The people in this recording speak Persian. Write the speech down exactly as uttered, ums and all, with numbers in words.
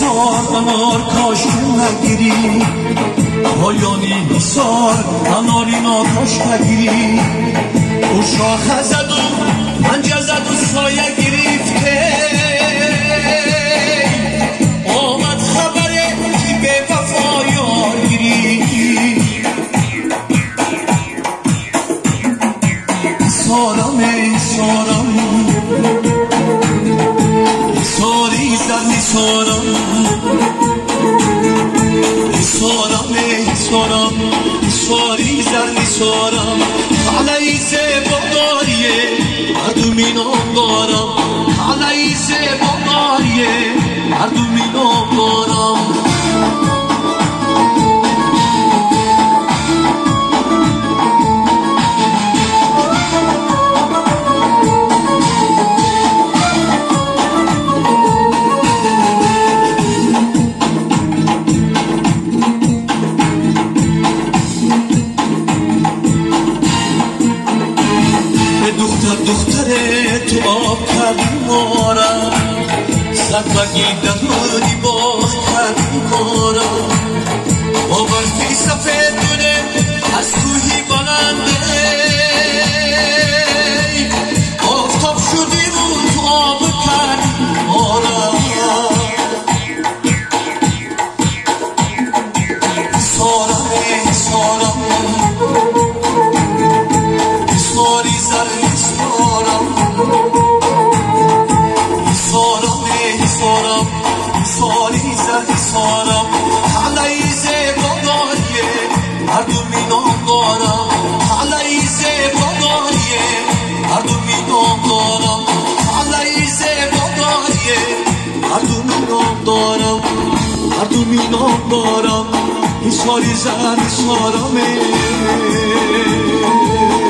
حصار انار کاش نگیری پایانی حصار اناری ناکاش نگیری او شاخه زد و پنجه زد و سایه گرفته آمد خبره که به وفا یار گیری سارم ای سارم ساری زنی سارم سارم ای سارم ساری زنی سارم علی زباداریه مردمی نامدارم علی زباداریه مردمی نامدارم دختره تو آب کردی مارم صد بگی درمانی باخت کردی مارم با برفی سفید دونه از کوهی بلنده آفتاب شدی و تو آب کردی مارم سارم ای سارم ساری زرنی سارم سارم ای سارم ساری زرنی سارم علی زباداریه مردمی نامدارم علی زباداریه مردمی نامدارم علی زباداریه مردمی نامدارم مردمی نامدارم ساری زرنی سارم